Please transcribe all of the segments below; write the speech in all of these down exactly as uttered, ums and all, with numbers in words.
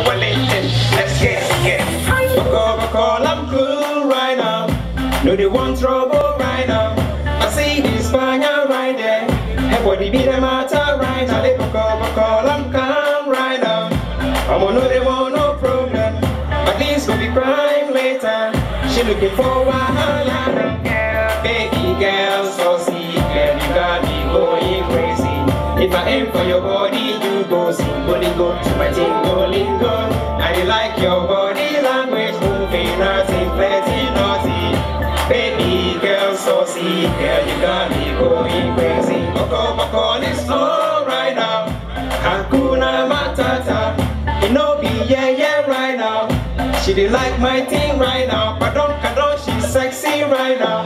well, let's get it. Coca-Cola, I'm cool right now. No, they want trouble right now. I see this Spaniard right there. Everybody be the matter right now. They Coca-Cola, I'm calm right now. I'm gonna know they want no problem. But this will be crime later. She looking for wahala. Baby girl, so see, girl, you got me going crazy. If I aim for your body, you go single-lingo to my tingle-lingo. I like your body language, moving nothing, plenty naughty. Baby girl, so see, girl, you got me going crazy. Boko boko, it's all right now. Hakuna Matata, it no be yeah yeah right now. She did like my thing right now, but don't kadon, she's sexy right now.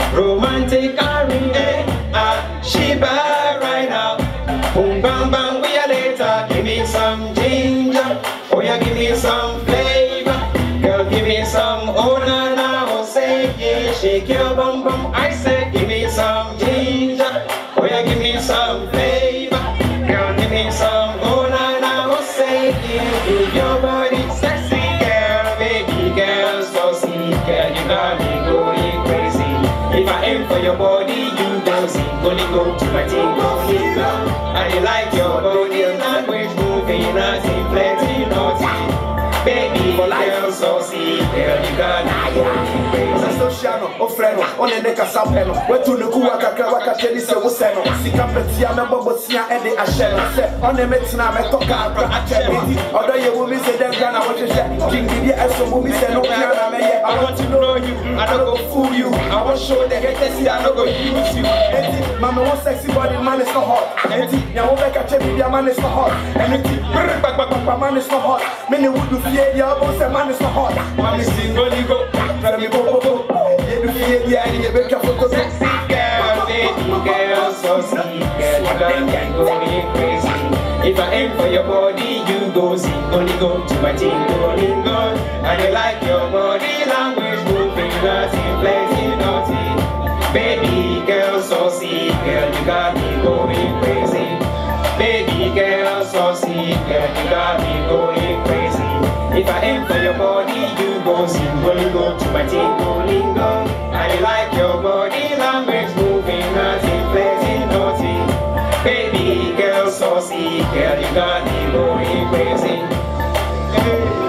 Romantic R and A, ah, she bad right now. Boom bang bang, we are later. Give me some ginger, oh yeah, give me some flavor. Girl, give me some oh na na, oh say yeah, shake your bum bum. I said, give me some ginger, oh yeah, give me some flavor. Girl, give me some oh na na, oh say yeah, give your body sexy, girl, baby girl, so see, girl, you got me going crazy. If I aim for your body, you go sing, only go to my tingle, tingle. I like your body language, moving nothing, plenty naughty. Baby, girl, so see, girl, you got me going crazy. Shano, oh friend, on the neck of Sapeno. Where to the Kuaka Kawaka Kelly say was Seno. Sikapetia, number Bosia, and the Asheno. On the Metina, Metoka, Achemi. Although you will miss it, then Ghana, what you say. King Gidia, as some women say, no, I want to know you, I don't go fool you. I want to show the haters, I don't go use you. Mama, one sexy body, man is not hot. Enti, Yawaka Chemi, man is not hot. And it's man is not hot. Many would do fear, the album say man is not hot. Man is single, go, let me go, go. Sexy girl, baby girl, so sweet girl, you got me going crazy. If I aim for your body, you go sing, only go to my tingle-lingo. And I like your body language, moving nothing, plenty naughty. Baby girl, so sweet girl, you got me going crazy. Baby girl, so sweet girl, you got me going crazy. If I aim for your body, you go sing, only go to my tingle-lingo. I like your body language, moving nothing, plenty naughty. Baby girl, so sweet girl, you got me going crazy.